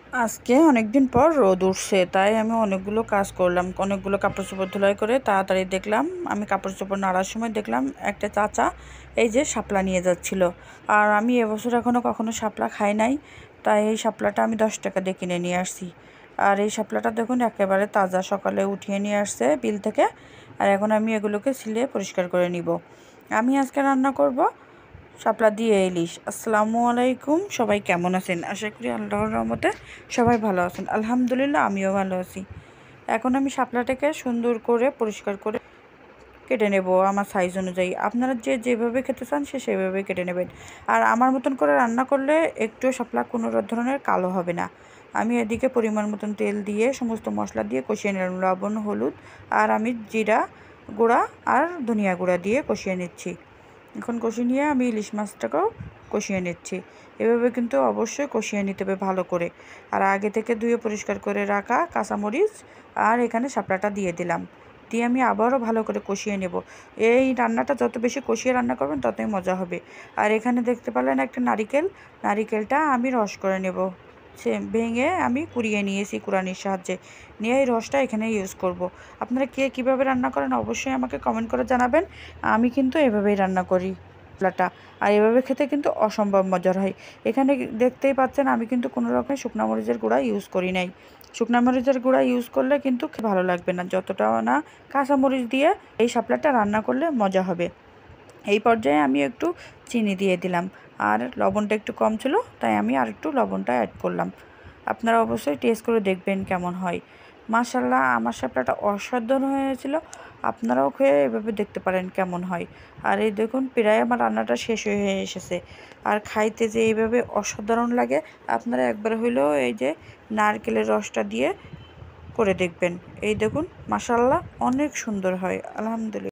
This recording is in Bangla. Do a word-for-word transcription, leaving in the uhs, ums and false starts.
আজকে অনেকদিন পর রোদ উঠছে, তাই আমি অনেকগুলো কাজ করলাম। অনেকগুলো কাপড় চোপড় ধুলাই করে তাড়াতাড়ি দেখলাম, আমি কাপড় চোপড় নাড়ার সময় দেখলাম একটা চাচা এই যে শাপলা নিয়ে যাচ্ছিল। আর আমি এবছর এখনও কখনো শাপলা খাই নাই, তাই এই শাপলাটা আমি দশ টাকা দিয়ে কিনে নিয়ে আসছি। আর এই শাপলাটা দেখুন একেবারে তাজা, সকালে উঠিয়ে নিয়ে আসছে বিল থেকে। আর এখন আমি এগুলোকে ছিলে পরিষ্কার করে নিব। আমি আজকে রান্না করব শাপলা দিয়ে ইলিশ। আসসালামু আলাইকুম, সবাই কেমন আছেন? আশা করি আল্লাহর রহমতে সবাই ভালো আছেন। আলহামদুলিল্লাহ, আমিও ভালো আছি। এখন আমি শাপলাটাকে সুন্দর করে পরিষ্কার করে কেটে নেব আমার সাইজ অনুযায়ী। আপনারা যে যেভাবে খেতে চান সে সেভাবে কেটে নেবেন। আর আমার মতন করে রান্না করলে একটু শাপলা কোনো ধরনের কালো হবে না। আমি এদিকে পরিমাণ মতন তেল দিয়ে সমস্ত মশলা দিয়ে কষিয়ে নিলাম, লবণ, হলুদ, আর আমি জিরা গুঁড়া আর ধনিয়া গুঁড়া দিয়ে কষিয়ে নিচ্ছি। এখন কষিয়ে নিয়ে আমি ইলিশ মাছটাকেও কষিয়ে নিচ্ছি। এভাবে কিন্তু অবশ্যই কষিয়ে নিতে হবে ভালো করে। আর আগে থেকে ধুয়ে পরিষ্কার করে রাখা কাঁচামরিচ আর এখানে শাপলাটা দিয়ে দিলাম, দিয়ে আমি আবারও ভালো করে কষিয়ে নেব। এই রান্নাটা যত বেশি কষিয়ে রান্না করবেন ততই মজা হবে। আর এখানে দেখতে পেলেন একটা নারিকেল, নারিকেলটা আমি রস করে নেব। সে ভেঙে আমি কুড়িয়ে নিয়েছি কুড়ানির সাহায্যে, নিয়ে এই রসটা এখানে ইউজ করব। আপনারা কে কীভাবে রান্না করেন অবশ্যই আমাকে কমেন্ট করে জানাবেন। আমি কিন্তু এভাবেই রান্না করি শাপলাটা। আর এভাবে খেতে কিন্তু অসম্ভব মজার হয়। এখানে দেখতেই পাচ্ছেন আমি কিন্তু কোনো রকমের শুকনো মরিচের গুঁড়া ইউজ করি নাই। শুকনো মরিচের গুঁড়া ইউজ করলে কিন্তু ভালো লাগবে না, যতটা না কাঁচা মরিচ দিয়ে এই শাপলাটা রান্না করলে মজা হবে। এই পর্যায়ে আমি একটু চিনি দিয়ে দিলাম, আর লবণটা একটু কম ছিল তাই আমি আর একটু লবণটা অ্যাড করলাম। আপনারা অবশ্যই টেস্ট করে দেখবেন কেমন হয়। মাশাআল্লাহ, আমার শাপলাটা অসাধারণ হয়েছিল। আপনারাও খেয়ে এভাবে দেখতে পারেন কেমন হয়। আর এই দেখুন প্রায় আমার রান্নাটা শেষ হয়ে এসেছে। আর খাইতে যে এইভাবে অসাধারণ লাগে, আপনারা একবার হইলেও এই যে নারকেলের রসটা দিয়ে করে দেখবেন। এই দেখুন মাশাআল্লাহ অনেক সুন্দর হয়, আলহামদুলিল্লাহ।